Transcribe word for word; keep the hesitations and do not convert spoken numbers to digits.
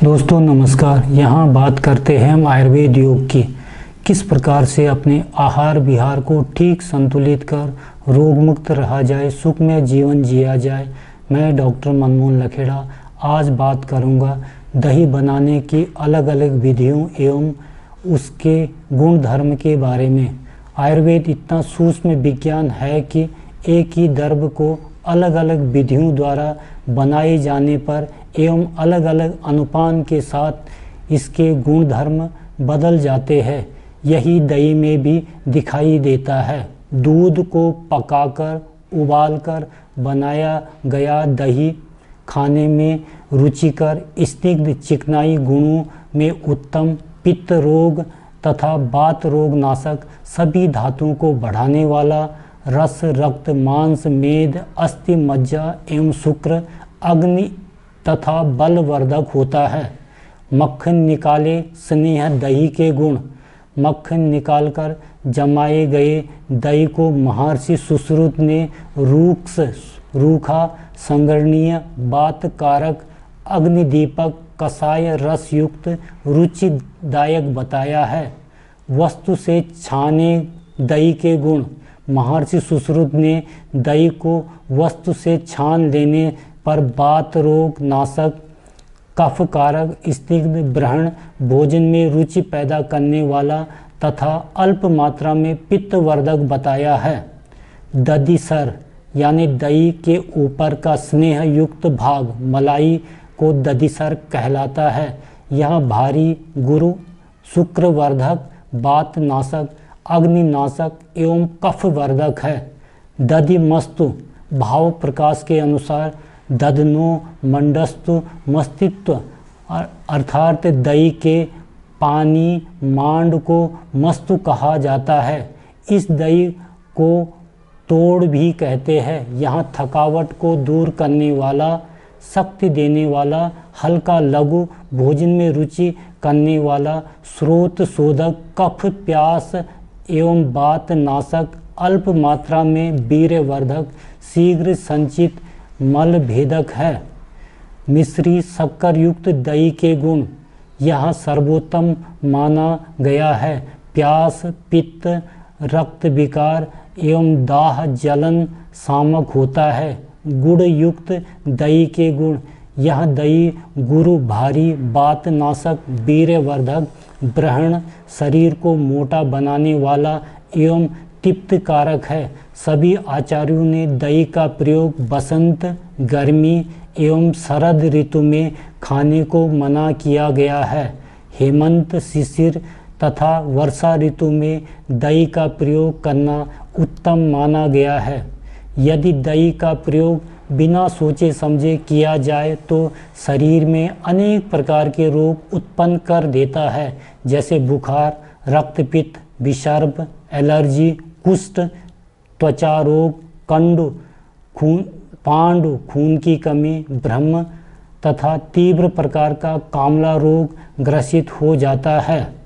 दोस्तों नमस्कार। यहाँ बात करते हैं हम आयुर्वेद योग की। किस प्रकार से अपने आहार विहार को ठीक संतुलित कर रोग मुक्त रहा जाए, सुखमय जीवन जिया जाए। मैं डॉक्टर मनमोहन लखेड़ा आज बात करूँगा दही बनाने की अलग अलग विधियों एवं उसके गुण धर्म के बारे में। आयुर्वेद इतना सूक्ष्म विज्ञान है कि एक ही द्रव्य को अलग अलग विधियों द्वारा बनाए जाने पर एवं अलग अलग अनुपान के साथ इसके गुण धर्म बदल जाते हैं। यही दही में भी दिखाई देता है। दूध को पकाकर उबालकर बनाया गया दही खाने में रुचिकर, स्निग्ध, चिकनाई गुणों में उत्तम, पित्त रोग तथा वात रोग नाशक, सभी धातुओं को बढ़ाने वाला, रस, रक्त, मांस, मेद, अस्थि, मज्जा एवं शुक्र, अग्नि तथा बलवर्धक होता है। मक्खन निकाले स्नेह दही के गुण। मक्खन निकालकर जमाए गए दही को महर्षि सुश्रुत ने रूक्ष, रूखा, संगरणीय, वातकारक, अग्निदीपक, कषाय रस युक्त, रुचिदायक बताया है। वस्तु से छाने दही के गुण। महर्षि सुश्रुत ने दही को वस्तु से छान लेने पर वात रोग नाशक, कफकारक, स्निग्ध, ब्रहण, भोजन में रुचि पैदा करने वाला तथा अल्प मात्रा में पित्तवर्धक बताया है। दधिसर यानी दही के ऊपर का स्नेह युक्त भाग, मलाई को दधिसर कहलाता है। यह भारी, गुरु, शुक्रवर्धक, वात नाशक, अग्निनाशक एवं कफवर्धक है। दधिमस्तु भाव प्रकाश के अनुसार दधनो मंडस्तु मस्तित्व अर्थात दही के पानी मांड को मस्तु कहा जाता है। इस दही को तोड़ भी कहते हैं। यहाँ थकावट को दूर करने वाला, शक्ति देने वाला, हल्का लघु, भोजन में रुचि करने वाला, स्रोत शोधक, कफ प्यास एवं वात नाशक, अल्प मात्रा में वीर्यवर्धक, शीघ्र संचित मल भेदक है। मिश्री शक्कर युक्त दही के गुण। यह सर्वोत्तम माना गया है। प्यास, पित्त, रक्त विकार एवं दाह जलन शामक होता है। गुड़ युक्त दही के गुण। यह दही गुरु, भारी, वात नाशक, वीर्यवर्धक, ब्रहण, शरीर को मोटा बनाने वाला एवं तिप्तकारक है। सभी आचार्यों ने दही का प्रयोग बसंत, गर्मी एवं शरद ऋतु में खाने को मना किया गया है। हेमंत, शिशिर तथा वर्षा ऋतु में दही का प्रयोग करना उत्तम माना गया है। यदि दही का प्रयोग बिना सोचे समझे किया जाए तो शरीर में अनेक प्रकार के रोग उत्पन्न कर देता है, जैसे बुखार, रक्तपित्त, विषर्भ, एलर्जी, कुष्ठ, त्वचा रोग, कंडु, खून, पांडु, खून की कमी, भ्रम तथा तीव्र प्रकार का कामला रोग ग्रसित हो जाता है।